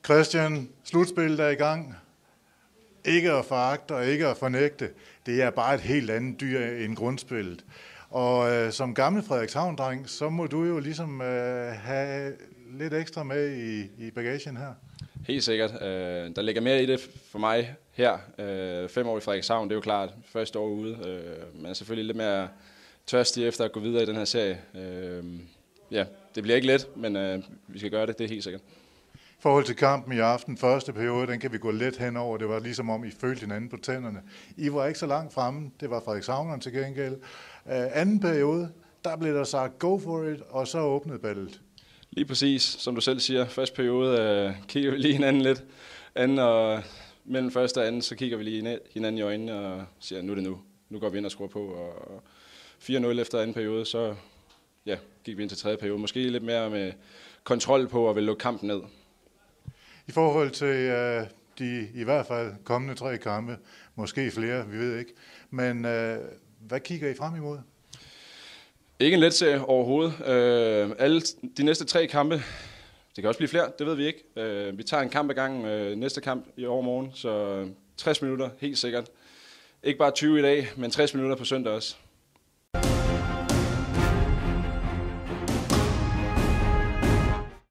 Christian, slutspillet er i gang. Ikke at foragte og ikke at fornægte. Det er bare et helt andet dyr end grundspillet. Og som gammel Frederikshavn-dreng, så må du jo ligesom have lidt ekstra med i bagagen her. Helt sikkert. Der ligger mere i det for mig her. 5 år i Frederikshavn, det er jo klart første år ude. Man er selvfølgelig lidt mere tørstig efter at gå videre i den her serie. Ja, det bliver ikke let, men vi skal gøre det er helt sikkert. I forhold til kampen i aften, første periode, den kan vi gå let henover. Det var ligesom om, I følte hinanden på tænderne. I var ikke så langt fremme, det var Frederikshavneren til gengæld. Anden periode, der blev der sagt go for it, og så åbnede ballet. Lige præcis, som du selv siger. Første periode kigger vi lige hinanden lidt. Og mellem første og anden, så kigger vi lige hinanden i øjnene og siger, nu er det nu. Nu går vi ind og skruer på. Og 4-0 efter anden periode, så gik vi ind til tredje periode. Måske lidt mere med kontrol på at vil lukke kampen ned. I forhold til de i hvert fald kommende 3 kampe, måske flere, vi ved ikke. Men hvad kigger I frem imod? Ikke en let serie overhovedet. Alle de næste 3 kampe, det kan også blive flere, det ved vi ikke. Vi tager en kamp ad gang, næste kamp i overmorgen, så 60 minutter, helt sikkert. Ikke bare 20 i dag, men 60 minutter på søndag også.